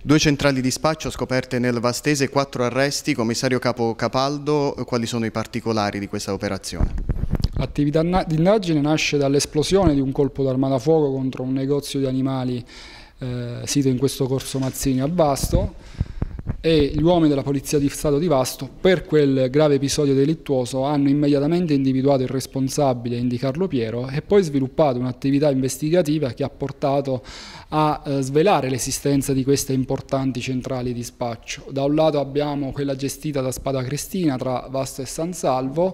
2 centrali di spaccio scoperte nel Vastese, 4 arresti. Commissario capo Capaldo, quali sono i particolari di questa operazione? L'attività di indagine nasce dall'esplosione di un colpo d'arma da fuoco contro un negozio di animali sito in questo corso Mazzini a Vasto, e gli uomini della Polizia di Stato di Vasto, per quel grave episodio delittuoso, hanno immediatamente individuato il responsabile, Indy Carlo Piero, e poi sviluppato un'attività investigativa che ha portato a svelare l'esistenza di queste importanti centrali di spaccio. Da un lato abbiamo quella gestita da Spada Cristina tra Vasto e San Salvo,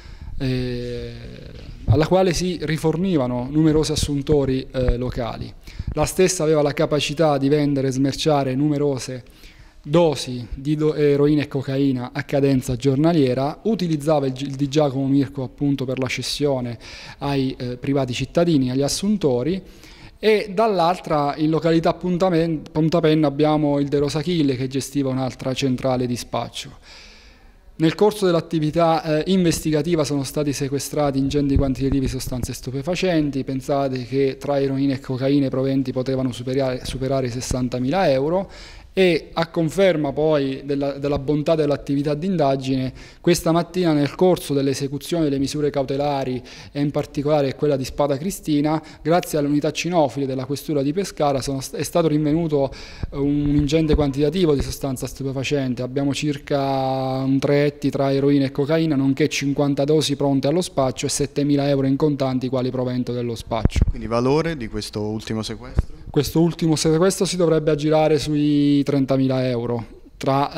alla quale si rifornivano numerosi assuntori locali. La stessa aveva la capacità di vendere e smerciare numerose dosi di eroina e cocaina a cadenza giornaliera, utilizzava il di Giacomo Mirko appunto per la cessione ai privati cittadini, agli assuntori, e dall'altra in località Pontapenna abbiamo il De Rosachille che gestiva un'altra centrale di spaccio. Nel corso dell'attività investigativa sono stati sequestrati ingenti quantitativi di sostanze stupefacenti. Pensate che tra eroina e cocaina i proventi potevano superare i 60.000 euro, e a conferma poi della bontà dell'attività di indagine, questa mattina nel corso dell'esecuzione delle misure cautelari, e in particolare quella di Spada Cristina, grazie alle unità cinofile della questura di Pescara è stato rinvenuto un ingente quantitativo di sostanza stupefacente. Abbiamo circa 3 etti tra eroina e cocaina, nonché 50 dosi pronte allo spaccio e 7.000 euro in contanti quali provento dello spaccio. Quindi valore di questo ultimo sequestro? Questo ultimo sequestro si dovrebbe aggirare sui 30.000 euro tra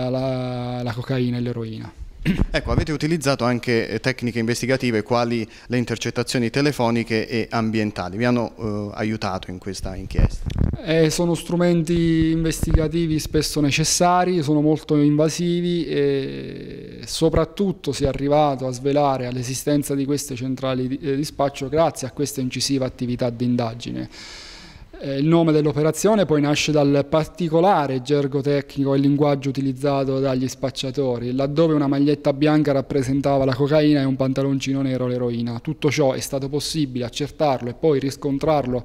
la cocaina e l'eroina. Ecco, avete utilizzato anche tecniche investigative quali le intercettazioni telefoniche e ambientali. Vi hanno aiutato in questa inchiesta? Sono strumenti investigativi spesso necessari, sono molto invasivi e soprattutto si è arrivato a svelare l'esistenza di queste centrali di spaccio grazie a questa incisiva attività di indagine. Il nome dell'operazione poi nasce dal particolare gergo tecnico e linguaggio utilizzato dagli spacciatori, laddove una maglietta bianca rappresentava la cocaina e un pantaloncino nero l'eroina. Tutto ciò è stato possibile accertarlo e poi riscontrarlo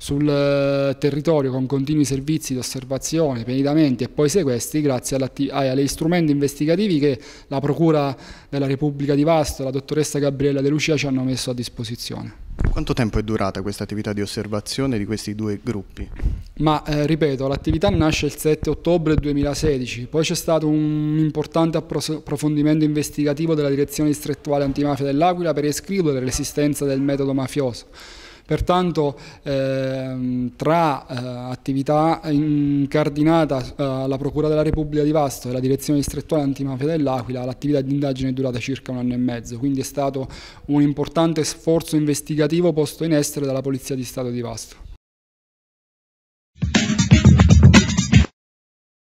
sul territorio con continui servizi di osservazione, penitenamenti e poi sequestri grazie agli strumenti investigativi che la Procura della Repubblica di Vasto e la dottoressa Gabriella De Lucia ci hanno messo a disposizione. Quanto tempo è durata questa attività di osservazione di questi 2 gruppi? Ma ripeto, l'attività nasce il 7 ottobre 2016, poi c'è stato un importante approfondimento investigativo della Direzione Distrettuale Antimafia dell'Aquila per escludere l'esistenza del metodo mafioso. Pertanto tra attività incardinata alla Procura della Repubblica di Vasto e la Direzione Distrettuale Antimafia dell'Aquila, l'attività di indagine è durata circa 1 anno e mezzo, quindi è stato un importante sforzo investigativo posto in essere dalla Polizia di Stato di Vasto.